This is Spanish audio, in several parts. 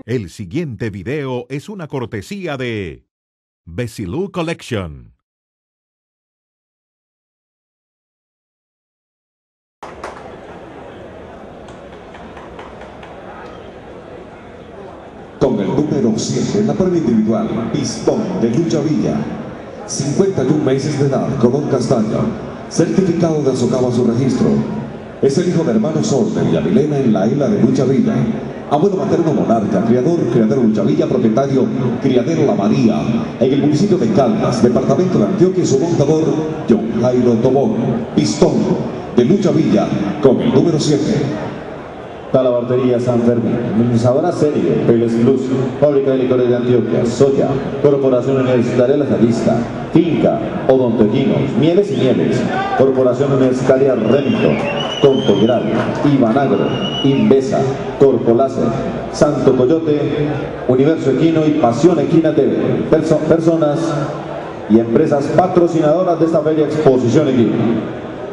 El siguiente video es una cortesía de Besilu Collection. Con el número 7 en la prueba individual, Pistón de Lucha Villa. 51 meses de edad, color castaño. Certificado de Azocaba su registro. Es el hijo de hermano Sol de Villamilena en la isla de Lucha Villa. Abuelo materno Monarca, criadero Lucha Villa, propietario Criadero La María, en el municipio de Caldas, departamento de Antioquia, y su montador John Jairo Tobón. Pistón de Lucha Villa con el número 7. Talabartería San Fermín, administradora serie, Peles Plus, fábrica de licores de Antioquia, Soya, Corporación Universitaria Lasallista, Finca, Odontoquinos, Mieles y Mieles, Corporación Universitaria Remington, Contegral, Ibanagro, Invesa, Corpoláser, Santo Coyote, Universo Equino y Pasión Equina TV, personas y empresas patrocinadoras de esta feria Exposición Equino.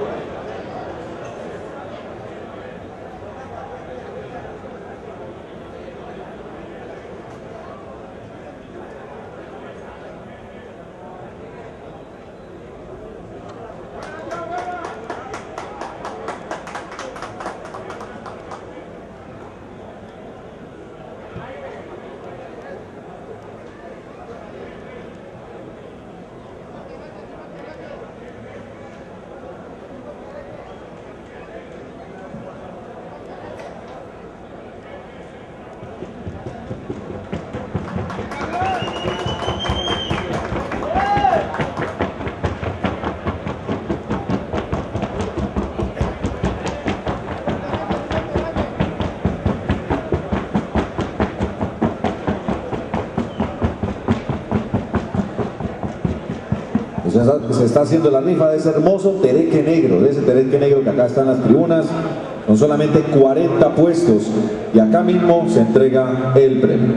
Se está haciendo la rifa de ese hermoso tereque negro, de ese tereque negro que acá está en las tribunas, con solamente 40 puestos, y acá mismo se entrega el premio.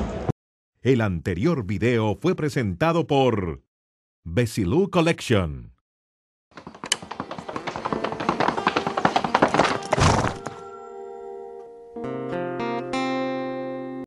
El anterior video fue presentado por Besilu Collection.